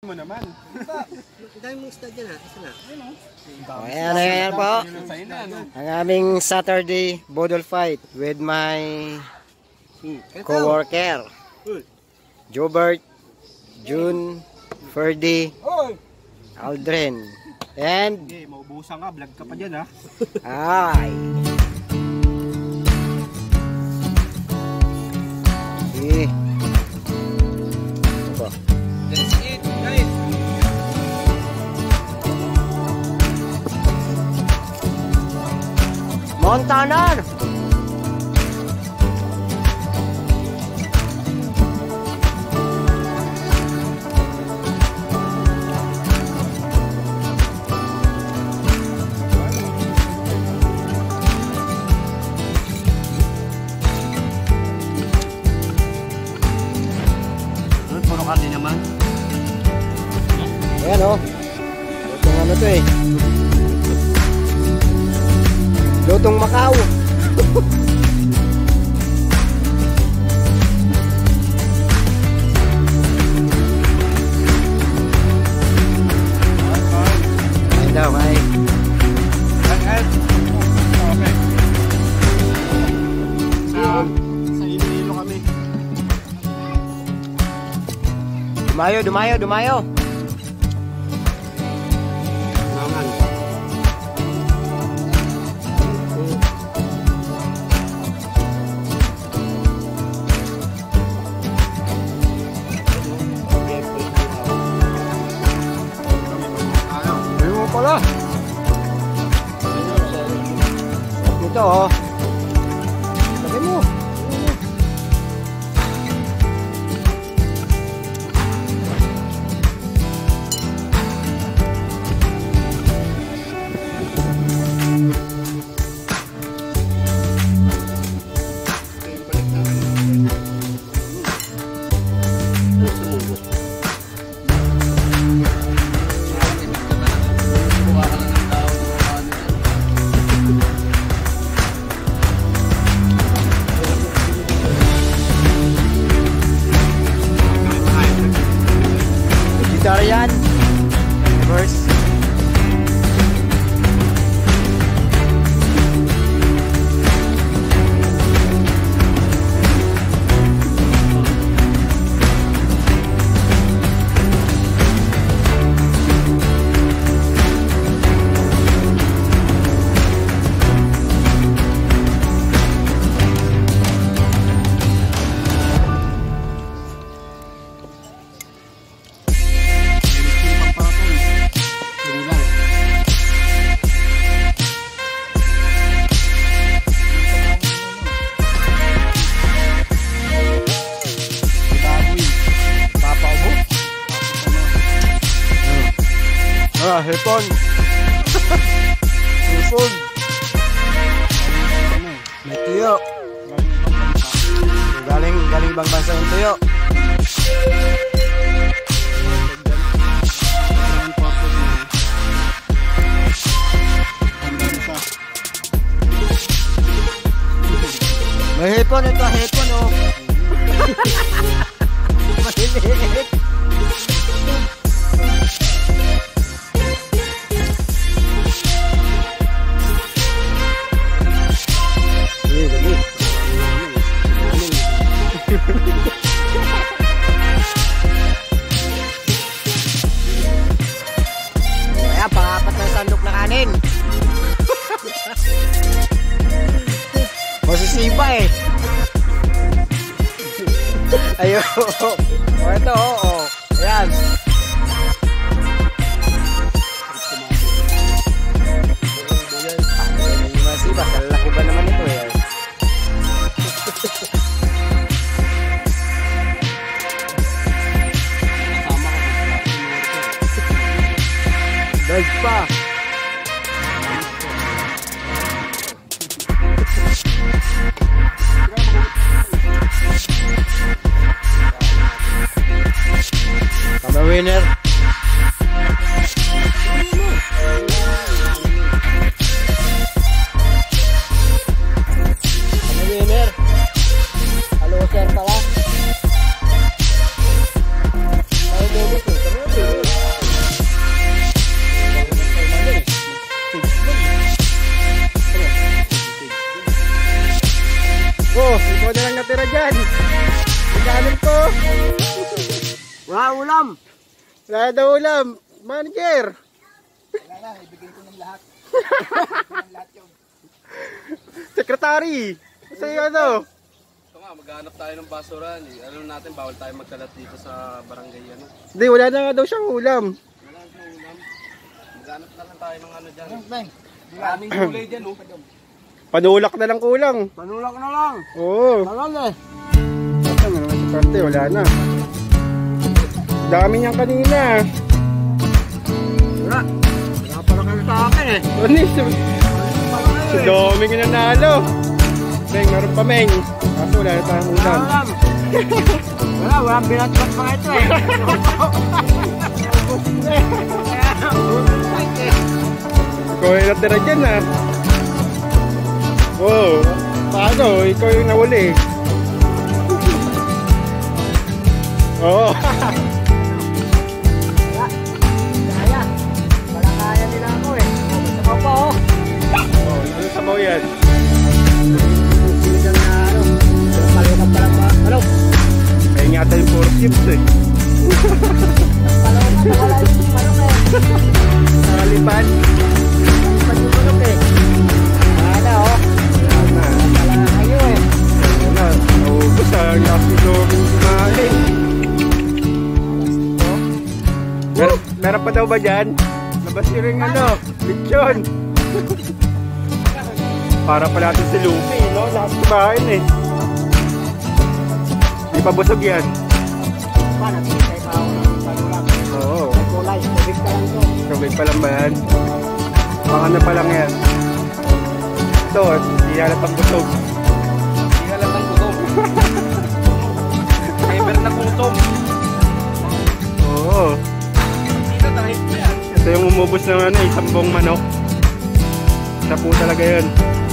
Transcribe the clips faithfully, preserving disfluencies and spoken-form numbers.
mo naman. Dahil mong isda dyan ha, isa na. O, ayan, ayan po. Ang aming Saturday Bodol fight with my co-worker. Jobert, June, Ferdy, Aldrin. And... Okay, maubusan ka. Vlog ka pa dyan ha. Ay. Okay. Ito. Let's eat, guys. Montana. Puro karne naman. Ayan o. Lutong ano to eh. Lutong Macau. Ayan daw, ay. Okay. Sa, sa Iloilo kami. Dumayo, dumayo, dumayo. Naman. Ayun mo pala. Ito oh. Sabi mo. Vegetarian. Reverse. Ah, hipon. Hipon. May tuyo. Galing, galing bang bansa ng tuyo? May hipon, ito hipon oh. Mahilig. Kaya pangapat ng sandok na kanin. Masisiba eh. Ayun. O ito o. Oh, oh. Ayan. Masiba. Kalaki ba naman ito eh. Dahil pa. Kama winner. Kama winner. Halo sir pala. Ay, ulam. Wala na daw ulam. Manager. Wala na, ibigay ko ng lahat. ng lahat yun. Secretary. Kasi ano? Ito nga, maghanap tayo ng basuran. Eh. Alam natin, bawal tayo magkalat dito sa barangay. Ano. Hindi, wala na nga daw siyang ulam. Wala na ulam. Maghanap na lang tayo ng ano dyan. Bang. Maraming kulay dyan, oh. Panulak na lang kulang. Panulak na lang. Oo. Tagal eh. Ito naman sa parte, wala na. Dami niyang kanina. Wala. Wala pala kayo sa akin eh. Ano eh? Si, si Doming yung nanalo. Meng, meron pa Meng. Kaso wala na tayong ulam. Wala ulam. Wala, walang binatbat pa ito eh. Ikaw yung natira dyan ah. Wow. Paano? Ikaw yung nawali. Oo. Kaya. Wala kaya nila ako eh. Gusto ko pa oh. Oh, ano sabaw yan? Sinigang na ano. Palukap pa lang ba? Ano? Kaya nga tayo four chips eh. Palukap pa wala yung manok eh. Nakalipan. Palukap yung manok eh. Wala oh. Wala na. Wala kayo eh. Wala. Naubos ah. Yaki Doming kumain. Meron, meron pa daw ba dyan? Labas nyo rin ano, lechon. Para pala natin si Luffy, no? Lahat kumain eh. Di pa busog yan. Pa, nagbigay pa ako ng palulak. Oo. Kulay, tubig ka lang to. Tubig pa lang ba yan? Pang ano pa lang yan. Ito, di halatang busog. Hindi ka lang ng gutom. Never na gutom. Oo. Dito tayo pa yan. Ito yung umubos ng ano, isang buong manok. Isa po talaga yun.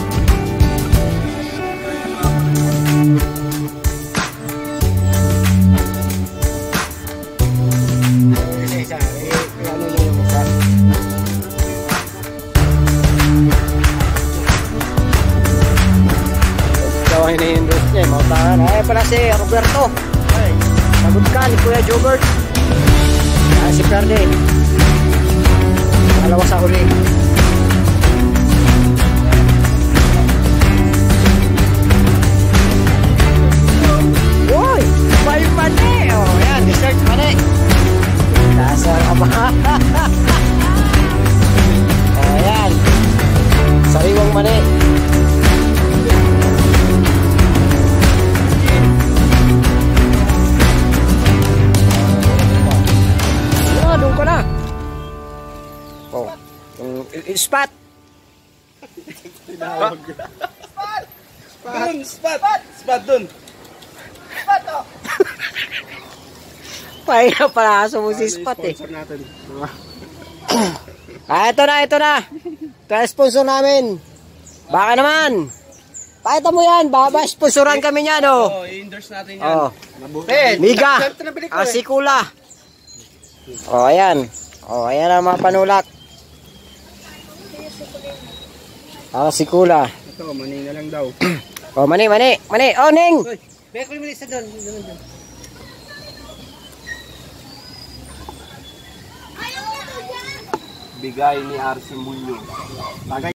Gawain na yung dress niya, mautahan. Ay pala si Roberto. Ay, pagod ka ni Kuya Jobert. Ah, si Perde. Pangalawa sa huli. Uy! May mani! Oh, yan, dessert mani. Dasar ka ba? Oh, yan. Sariwang mani. Doon ko na. Oh, yung spot. Spot! Dun, spot! Spot dun! Spot oh! Pahinga pala aso mo si spot eh. Sponsor natin. Ah, ito na, ito na. Ito na sponsor namin. Baka naman. Pakita mo yan. Baka sponsoran kami niyan oh. Oo, i-endorse natin yan. Oh. Eh, Miga. ito na bili ko eh. Asikula. Oh, ayan. Oh, ayan ang mga panulak. Asikula. Ito, mani na lang daw. Oh, mani, mani. Mani. Oh, Ning. Beko yung isa doon. Bigay ni Arce Mulyo.